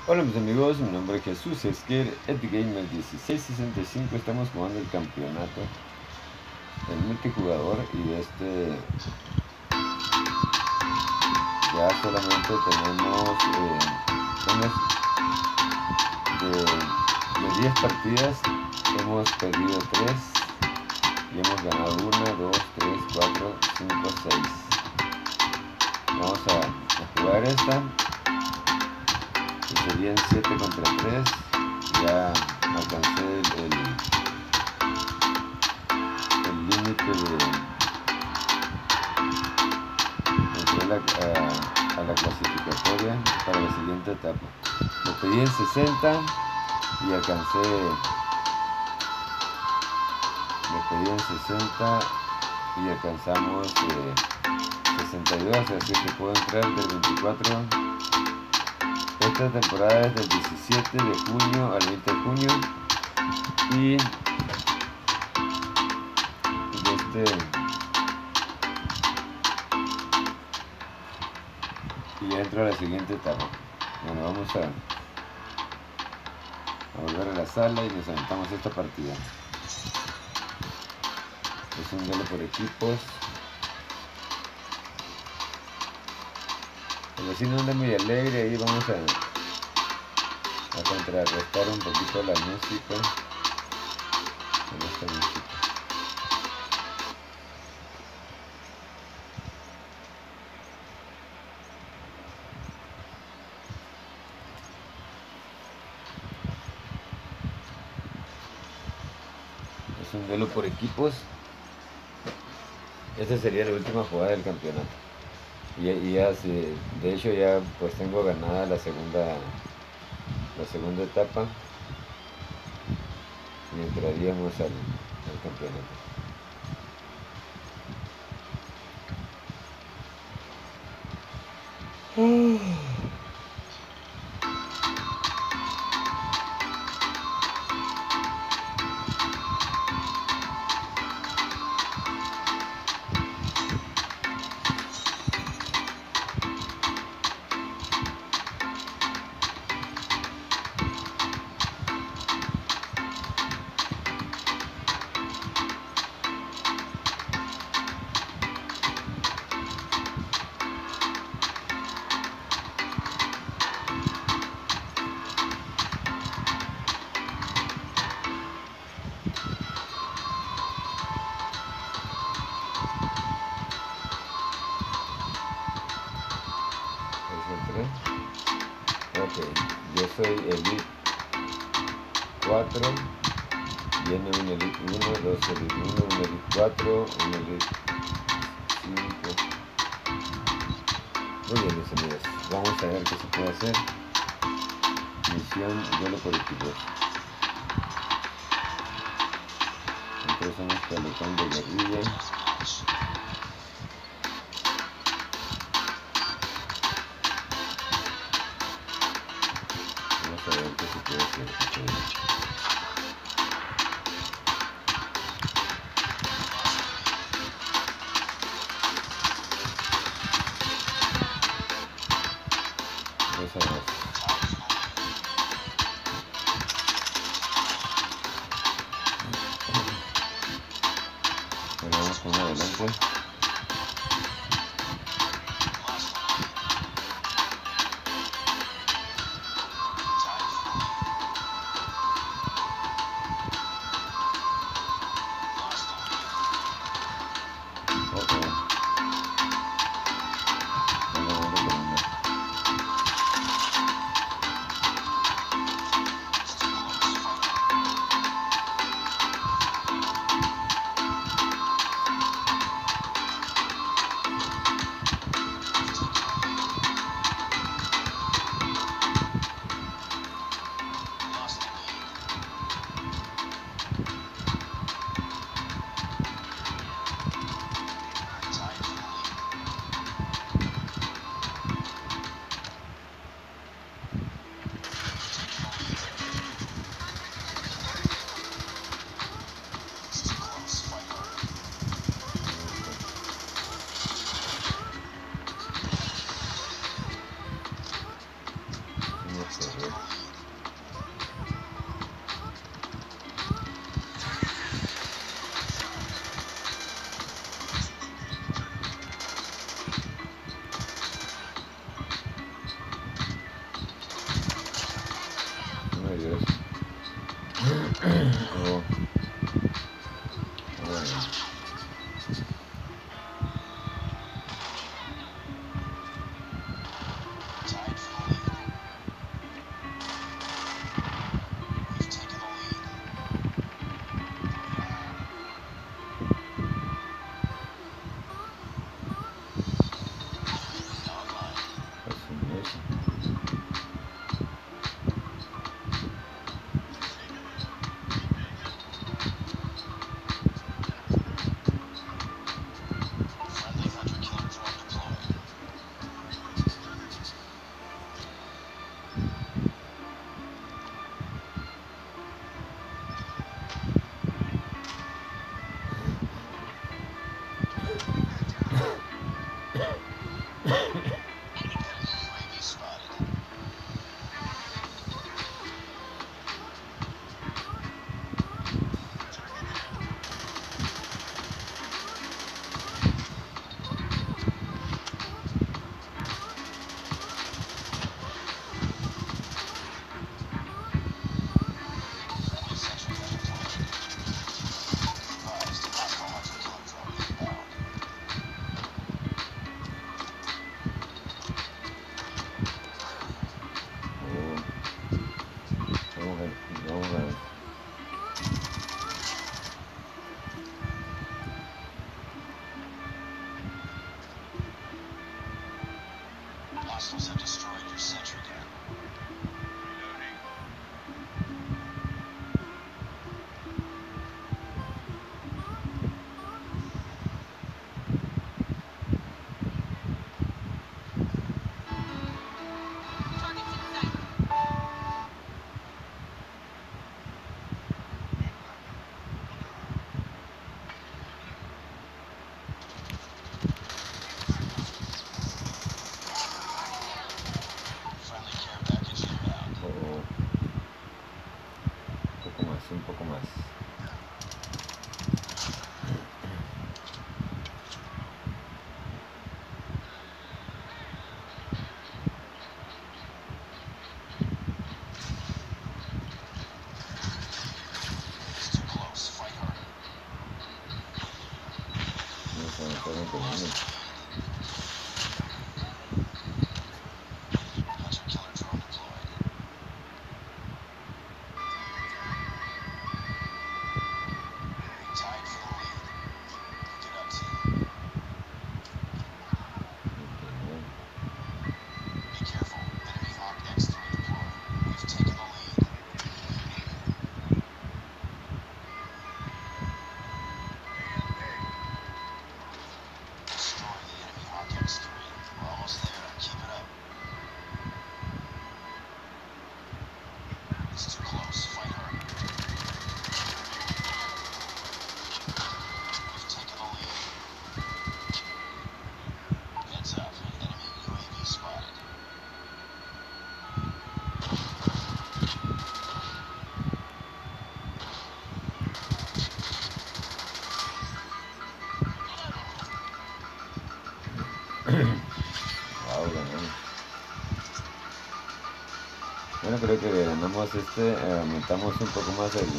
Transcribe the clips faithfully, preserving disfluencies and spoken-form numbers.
Hola mis amigos, mi nombre es Jesús Esquer, Epic Gamer dieciséis sesenta y cinco. Estamos jugando el campeonato en multijugador y este ya solamente tenemos eh, unas de, de diez partidas, hemos perdido tres y hemos ganado una, dos, tres, cuatro, cinco, seis. Vamos a, a jugar esta. Y serían siete contra tres. Ya alcancé el límite de entré a la, a, a la clasificatoria para la siguiente etapa. Lo pedí en sesenta y alcancé, lo pedí en sesenta y alcanzamos eh, sesenta y dos, así que puedo entrar del veinticuatro. Esta temporada es del diecisiete de junio al veinte de junio y de este y ya entro a la siguiente etapa. Bueno, vamos a, a volver a la sala y nos aventamos esta partida. Es un duelo por equipos. El vecino anda muy alegre, ahí vamos a, a contrarrestar un poquito la música con esta música. Es un duelo por equipos. Esta sería la última jugada del campeonato. Y, y ya, sí, de hecho ya pues tengo ganada la segunda la segunda etapa y entraríamos al, al campeonato. Ok, yo soy Elite cuatro, viene un Elite uno, dos Elite uno, un Elite cuatro, un Elite cinco. Muy bien mis amigos, vamos a ver qué se puede hacer. Misión duelo por equipos. Nosotros somos pelotón de guerrilla. Vamos a ver qué se puede hacer. Dos a dos. Bueno, vamos con adelante. correr. Ay, Dios. Oh. Bueno. Hostiles have destroyed your sentry gun. Un poco más. Vamos a avanzar un poco. Wow, ganamos. Bueno, creo que ganamos este, eh, aumentamos un poco más el,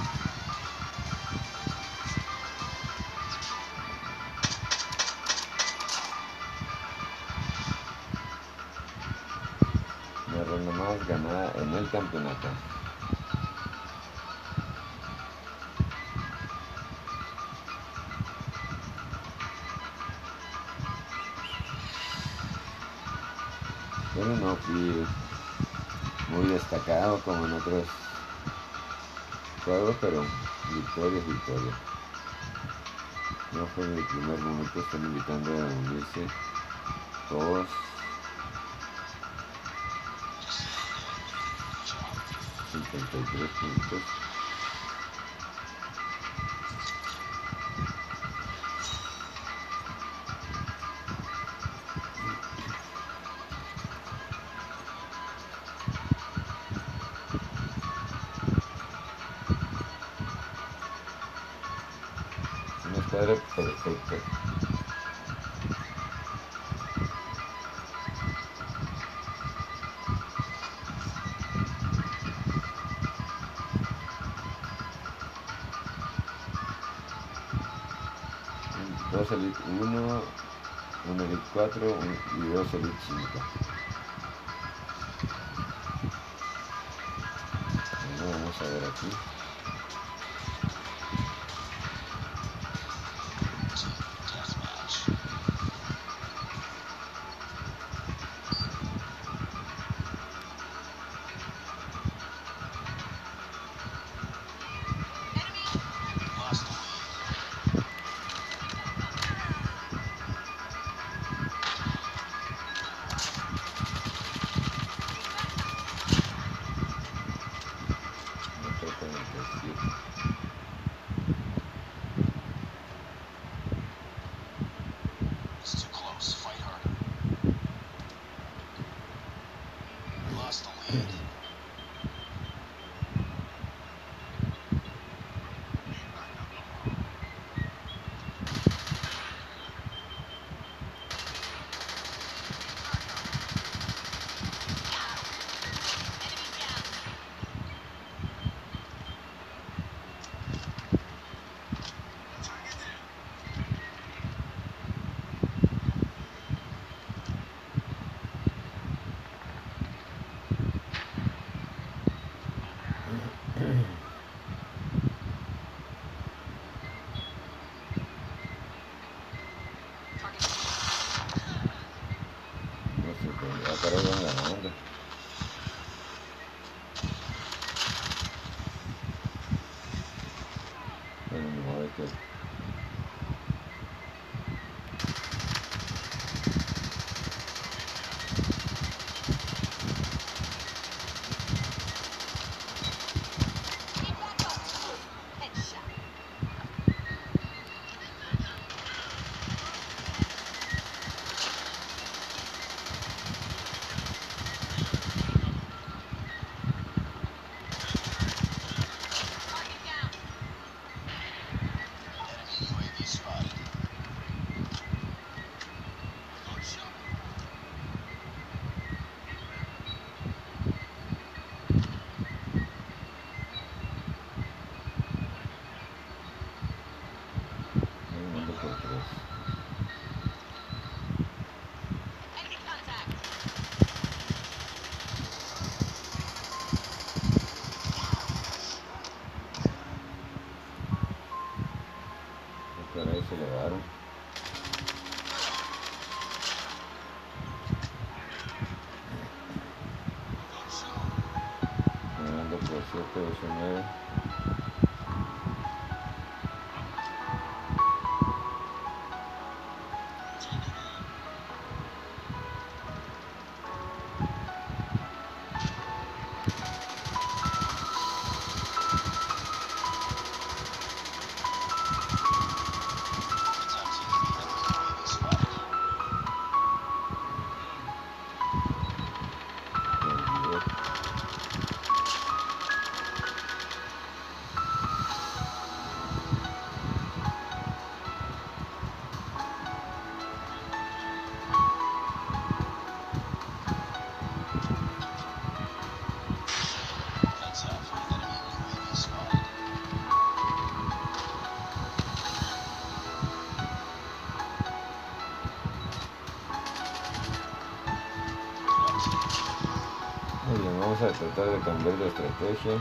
una ronda más ganada en el campeonato. Bueno, no fui muy destacado como en otros juegos, pero victoria es victoria. No fue mi primer momento, están invitando a unirse todos. cincuenta y tres puntos. cuadre perfecto. dos Elite uno, un Elite cuatro y dos Elite cinco. Bueno, vamos a ver aquí. It's too close. Fight harder. Lost the lead. No sé, pues, acá lo van ganando. Bueno, no, a ver qué. Enemy U A V spotted. Ganando por tres. Caray, se elevaron. Ganando por siete, ocho, nueve. That's halfway. Enemy U A V spotted. Muy bien, vamos a tratar de cambiar de estrategia.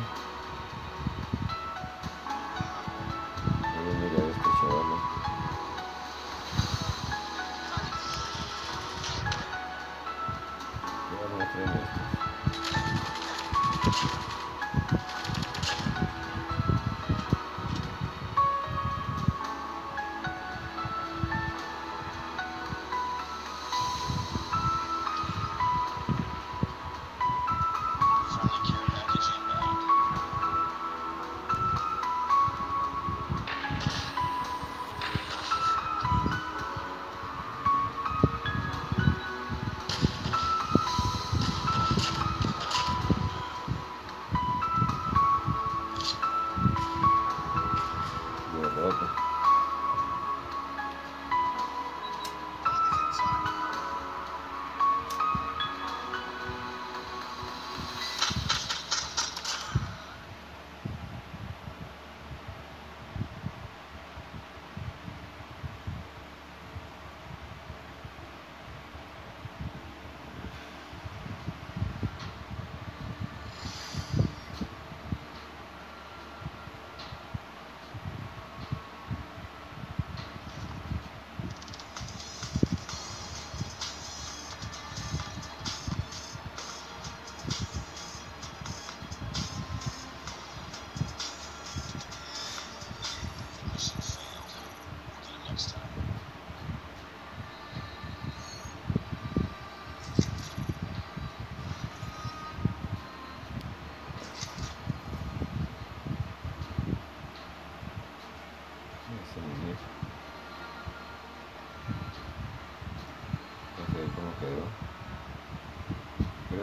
Mira este chaval. Ya no traen estos. Friendly care package inbound.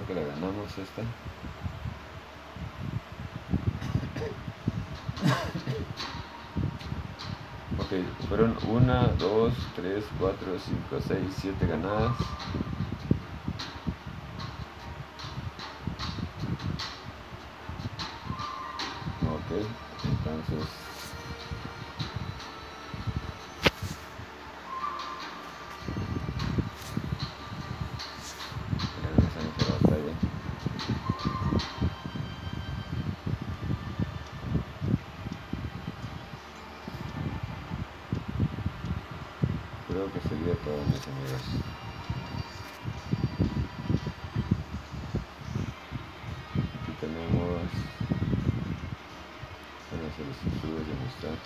que la ganamos esta. Ok, fueron una, dos, tres, cuatro, cinco, seis, siete ganadas. Ok, entonces regresamos a la batalla. Creo que sería todo, mis amigos. Aquí tenemos unas solicitudes de amistad.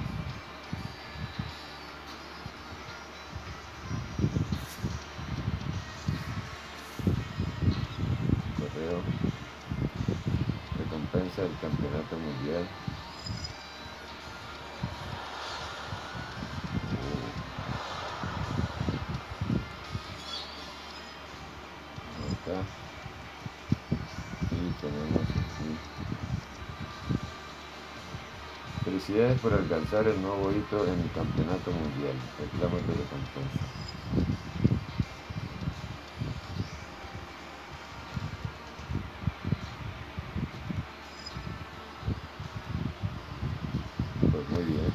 Correo. Recompensa del campeonato mundial. Acá. Y tenemos aquí. Felicidades por alcanzar el nuevo hito en el campeonato mundial. Reclamos de recompensa. Pues muy bien.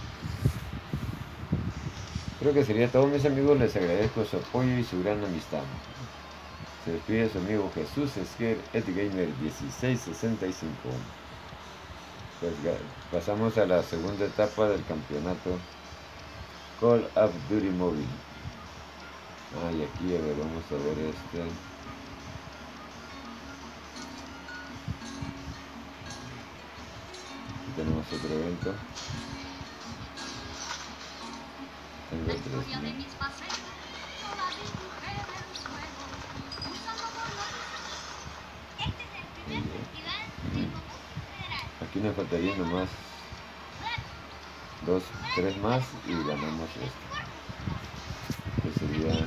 Creo que sería todo, mis amigos. Les agradezco su apoyo y su gran amistad. Se despide su amigo Jesús Esquer, Edgamer dieciséis sesenta y cinco. Pues pasamos a la segunda etapa del campeonato Call of Duty Mobile. Ah, y aquí, a ver, vamos a ver este. Aquí tenemos otro evento. Tengo tres mil. Aquí nos faltaría nomás dos, tres más y ganamos esto. Que sería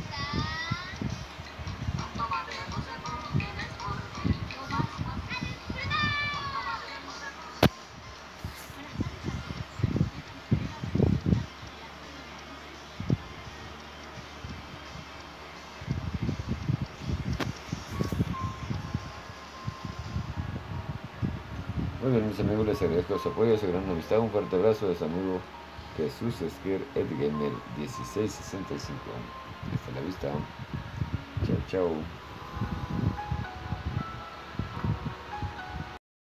muy bien, mis amigos, les agradezco su apoyo, su gran amistad. Un fuerte abrazo de su amigo Jesús Esquer, Edgamer dieciséis sesenta y cinco. Hasta la vista. Chao, chao.